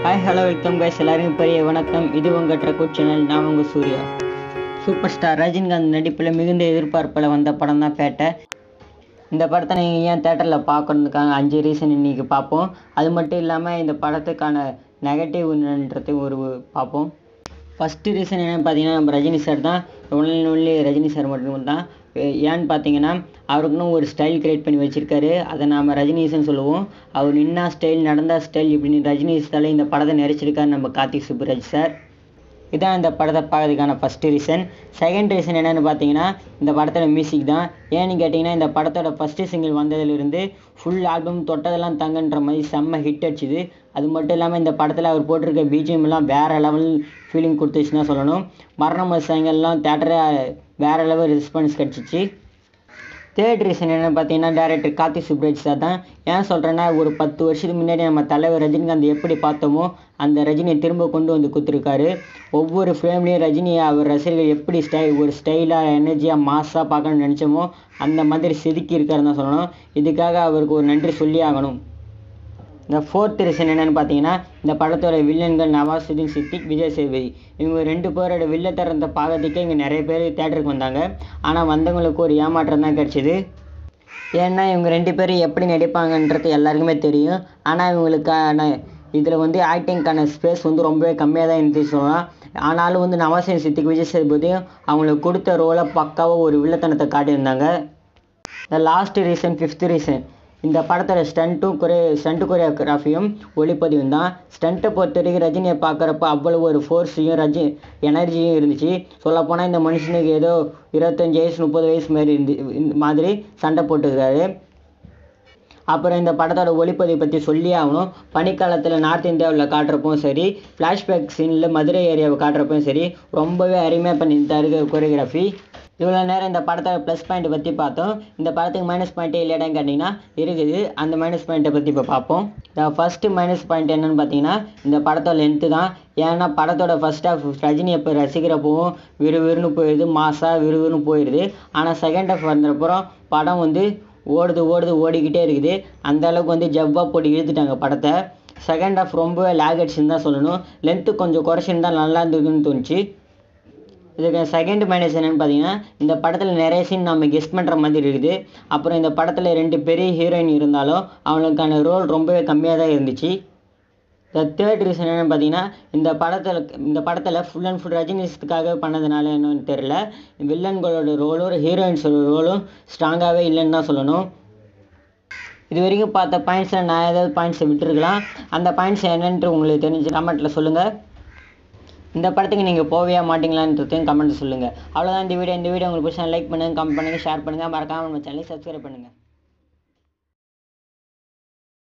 Hi hello welcome guys, எல்லாருக்கும் பெரிய வணக்கம். இது உங்கள் ட்ரக்கூட் சேனல். நான் உங்கள் சூர்யா. சூப்பர் ஸ்டார் ரஜினிகாந்த் நடிப்பில் மிகுந்த எதிர்பார்ப்பில் வந்த படம் தான் பேட்டை. இந்த படத்தை நீங்கள் ஏன் தேட்டரில் பார்க்கணுக்காங்க 5 ரீசன் இன்றைக்கி பார்ப்போம். அது மட்டும் இல்லாமல் இந்த படத்துக்கான நெகட்டிவ்ன்றது பார்ப்போம். ஃபஸ்ட்டு ரீசன் என்னென்னு பார்த்தீங்கன்னா, நம்ம ரஜினி சார் தான். ஒன்லி ரஜினி சார் மட்டும்தான். ஏன்னு பார்த்தீங்கன்னா, அவருக்குன்னு ஒரு ஸ்டைல் க்ரியேட் பண்ணி வச்சுருக்காரு. அதை நாம் ரஜினிஸ்ன்னு சொல்லுவோம். அவர் நின்னா ஸ்டைல், நடந்தா ஸ்டைல், இப்படின்னு ரஜினிஸ்டாலே இந்த படத்தை நிறைச்சிருக்காரு நம்ம கார்த்திக் சுப்புராஜ் சார். இதான் இந்த படத்தை பார்க்கறதுக்கான ஃபஸ்ட்டு ரீசன். செகண்ட் ரீசன் என்னென்னு பார்த்தீங்கன்னா, இந்த படத்தோட மியூசிக் தான். ஏன்னு கேட்டிங்கன்னா, இந்த படத்தோட ஃபஸ்ட்டு சிங்கிள் வந்ததுலேருந்து ஃபுல் ஆல்பம் தொட்டதெல்லாம் தங்கன்ற மாதிரி செம்ம ஹிட் அடிச்சுது. அது மட்டும் இல்லாமல் இந்த படத்தில் அவர் போட்டிருக்க பிஜிஎம்லாம் வேறு லெவல் ஃபீலிங் கொடுத்துச்சுன்னு தான் சொல்லணும். மரண சாங்கெல்லாம் தேட்டரை வேறு லெவல் ரெஸ்பான்ஸ் கிடச்சிச்சு. தேர்ட் ரீசன் என்னென்னு பார்த்தீங்கன்னா, டைரக்டர் கார்த்திக் சுப்புராஜ் சார் தான். ஏன் சொல்கிறேன்னா, ஒரு 10 வருஷத்துக்கு முன்னாடி நம்ம தலைவர் ரஜினிகாந்த் எப்படி பார்த்தோமோ அந்த ரஜினியை திரும்ப கொண்டு வந்து கொடுத்துருக்காரு. ஒவ்வொரு ஃப்ரேம்லேயும் ரஜினியை அவர் ரசிகர்கள் எப்படி ஒரு ஸ்டைலாக, எனர்ஜியாக, மாஸாக பார்க்கணும்னு நினச்சோமோ அந்த மாதிரி செதுக்கி இருக்காருன்னு தான் சொல்லணும். இதுக்காக அவருக்கு ஒரு நன்றி சொல்லி ஆகணும். இந்த ஃபோர்த் ரீசன் என்னென்னு பார்த்தீங்கன்னா, இந்த படத்தோட வில்லன்கள் நவாசுதீன் சித்திக், விஜய் சேதுபதி. இவங்க 2 பேரோட வில்லத்தரத்தை பார்க்கறதுக்கே இங்கே நிறைய பேர் தேட்டருக்கு வந்தாங்க. ஆனால் வந்தவங்களுக்கு ஒரு ஏமாற்றம் தான் கிடச்சிது. ஏன்னா இவங்க 2 பேரும் எப்படி நடிப்பாங்கன்றது எல்லாருக்குமே தெரியும். ஆனால் இவங்களுக்கான இதில் ஆக்டிங்க்கான ஸ்பேஸ் ரொம்பவே கம்மியாக தான் இருந்துச்சு சொல்லலாம். ஆனாலும் நவாசுதீன் சித்திக், விஜய் சேதுபதியும் அவங்களுக்கு கொடுத்த ரோலை பக்காவாக ஒரு வில்லத்தனத்தை காட்டியிருந்தாங்க. இந்த லாஸ்ட் ரீசன், 5th ரீசன், இந்த படத்தோட ஸ்டண்ட்டு கொரியோகிராஃபியும் ஒளிப்பதிவும் தான். ஸ்டண்ட்டை பொறுத்த வரைக்கும் ரஜினியை பார்க்குறப்ப அவ்வளோ ஒரு ஃபோர்ஸையும் எனர்ஜியும் இருந்துச்சு. சொல்லப்போனால் இந்த மனுஷனுக்கு ஏதோ 25 வயசு 30 வயசு மாதிரி சண்டை போட்டுக்கிறாரு. அப்புறம் இந்த படத்தோட ஒளிப்பதிவை பற்றி சொல்லி ஆகணும். பனிக்காலத்தில் நார்த் இந்தியாவில் காட்டுறப்பவும் சரி, ஃப்ளாஷ்பேக் சீனில் மதுரை ஏரியாவை காட்டுறப்பவும் சரி, ரொம்பவே அருமையாக பண்ணியிருந்தாரு கொரியோகிராஃபி. இவ்வளோ நேரம் இந்த படத்தோட ப்ளஸ் பாயிண்ட்டை பற்றி பார்த்தோம். இந்த படத்துக்கு மைனஸ் பாயிண்ட்டே இல்லையான்னு கேட்டிங்கன்னா இருக்குது. அந்த மைனஸ் பாயிண்ட்டை பற்றி இப்போ பார்ப்போம். இந்த ஃபஸ்ட்டு மைனஸ் பாயிண்ட் என்னென்னு பார்த்தீங்கன்னா, இந்த படத்தோட லென்த்து தான். ஏன்னா படத்தோட ஃபஸ்ட் ஹாஃப் ரஜினி எப்போ ரசிக்கிறப்பவும் விறுவிறுன்னு போயிடுது, மாசாக விறுவிறுன்னு போயிடுது. ஆனால் செகண்ட் ஹாஃப் வந்தப்புறம் படம் ஓடிக்கிட்டே இருக்குது. அந்தளவுக்கு ஜவ்வாக போட்டு இழுத்துட்டாங்க படத்தை. செகண்ட் ஹாஃப் ரொம்பவே லேக் அடிச்சுன்னு தான் சொல்லணும். லென்த்து கொஞ்சம் குறைச்சிருந்தால் நல்லா இருந்ததுன்னு தோணுச்சு. இதுக்கு செகண்ட் மைனஸ் என்னென்னு பார்த்தீங்கன்னா, இந்த படத்தில் நிறைய சீன் நம்ம கெஸ் பண்ணுற மாதிரி இருக்குது. அப்புறம் இந்த படத்தில் 2 பெரிய ஹீரோயின் இருந்தாலும் அவங்களுக்கான ரோல் ரொம்பவே கம்மியாக தான் இருந்துச்சு. இந்த தேர்ட் ரீசன் என்னென்னு பார்த்தீங்கன்னா, இந்த படத்தில் ஃபுல் அண்ட் ஃபுல் ரஜினிஸ்டுக்காக பண்ணதுனால என்னன்னு தெரில, வில்லன்களோட ரோலும் ஹீரோயின்ஸோட ரோலும் ஸ்ட்ராங்காகவே இல்லைன்னு தான் சொல்லணும். இது வரைக்கும் பார்த்த பாயிண்ட்ஸில் நான் ஏதாவது பாயிண்ட்ஸை விட்டுருக்கலாம். அந்த பாயிண்ட்ஸ் என்னென்று உங்களுக்கு தெரிஞ்சு கமெண்ட்டில் சொல்லுங்கள். இந்த படத்துக்கு நீங்கள் போவே மாட்டீங்களான்றதையும் கமெண்ட் சொல்லுங்கள். அவ்வளோதான் இந்த வீடியோ. உங்களுக்கு பிடிச்சா லைக் பண்ணுங்கள், கமெண்ட் பண்ணுங்கள், ஷேர் பண்ணுங்கள். மறக்காமல் நம்ம சேனலை சப்ஸ்கிரைப் பண்ணுங்கள்.